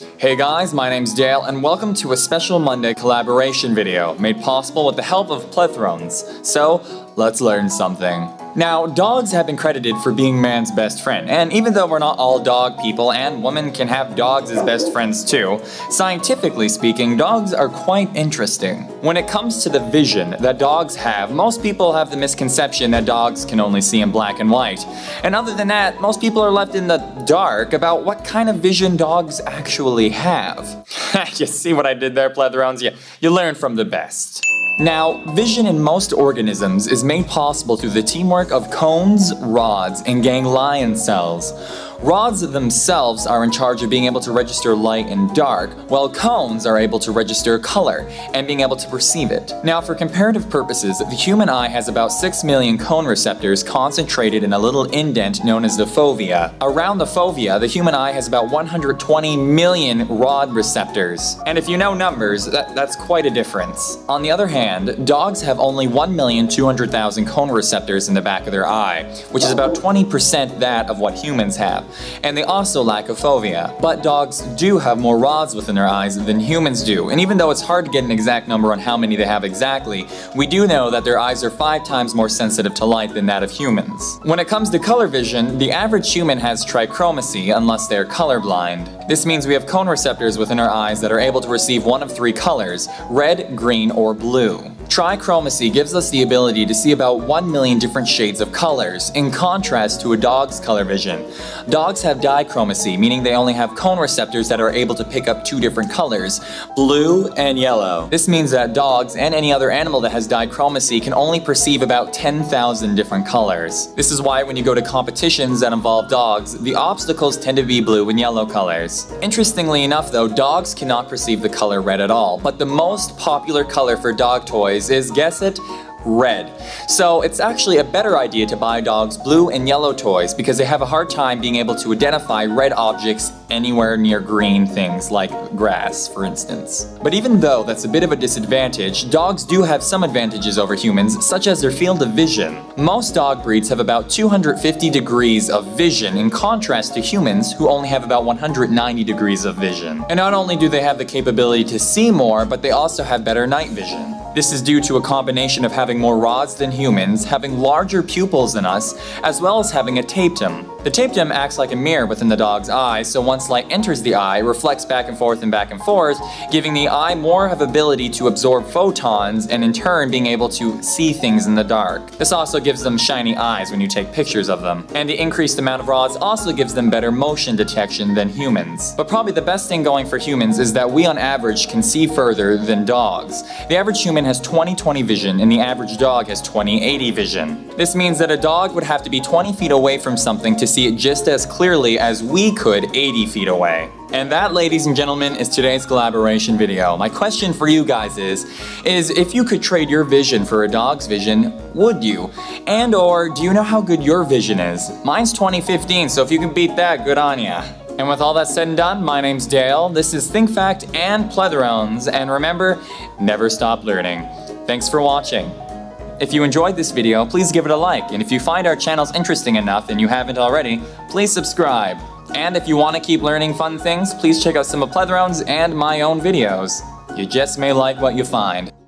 Hey guys, my name's Dale and welcome to a special Monday collaboration video made possible with the help of Plethrons. So, let's learn something. Now, dogs have been credited for being man's best friend, and even though we're not all dog people and women can have dogs as best friends too, scientifically speaking, dogs are quite interesting. When it comes to the vision that dogs have, most people have the misconception that dogs can only see in black and white. And other than that, most people are left in the dark about what kind of vision dogs actually have. You see what I did there, Plethrons? You learn from the best. Now, vision in most organisms is made possible through the teamwork of cones, rods, and ganglion cells. Rods themselves are in charge of being able to register light and dark, while cones are able to register color and being able to perceive it. Now, for comparative purposes, the human eye has about 6 million cone receptors concentrated in a little indent known as the fovea. Around the fovea, the human eye has about 120 million rod receptors. And if you know numbers, that's quite a difference. On the other hand, dogs have only 1,200,000 cone receptors in the back of their eye, which is about 20% that of what humans have. And they also lack a fovea. But dogs do have more rods within their eyes than humans do. And even though it's hard to get an exact number on how many they have exactly, we do know that their eyes are 5 times more sensitive to light than that of humans. When it comes to color vision, the average human has trichromacy unless they're colorblind. This means we have cone receptors within our eyes that are able to receive one of 3 colors: red, green, or blue. Trichromacy gives us the ability to see about 1 million different shades of colors, in contrast to a dog's color vision. Dogs have dichromacy, meaning they only have cone receptors that are able to pick up 2 different colors, blue and yellow. This means that dogs and any other animal that has dichromacy can only perceive about 10,000 different colors. This is why when you go to competitions that involve dogs, the obstacles tend to be blue and yellow colors. Interestingly enough though, dogs cannot perceive the color red at all, but the most popular color for dog toys is, guess it, red. So it's actually a better idea to buy dogs blue and yellow toys because they have a hard time being able to identify red objects anywhere near green things like grass, for instance. But even though that's a bit of a disadvantage, dogs do have some advantages over humans, such as their field of vision. Most dog breeds have about 250 degrees of vision in contrast to humans who only have about 190 degrees of vision. And not only do they have the capability to see more, but they also have better night vision. This is due to a combination of having more rods than humans, having larger pupils than us, as well as having a tapetum. The tapetum acts like a mirror within the dog's eye, so once light enters the eye, it reflects back and forth, giving the eye more of ability to absorb photons and in turn being able to see things in the dark. This also gives them shiny eyes when you take pictures of them. And the increased amount of rods also gives them better motion detection than humans. But probably the best thing going for humans is that we on average can see further than dogs. The average human has 20/20 vision and the average dog has 20/80 vision. This means that a dog would have to be 20 feet away from something to see it just as clearly as we could 80 feet away. And that, ladies and gentlemen, is today's collaboration video. My question for you guys is if you could trade your vision for a dog's vision, would you? And or do you know how good your vision is? Mine's 20/15, so if you can beat that, good on ya. And with all that said and done, my name's Dale, this is Think Fact and Plethrons, and remember, never stop learning. Thanks for watching. If you enjoyed this video, please give it a like, and if you find our channels interesting enough and you haven't already, please subscribe. And if you want to keep learning fun things, please check out some of Plethrons and my own videos. You just may like what you find.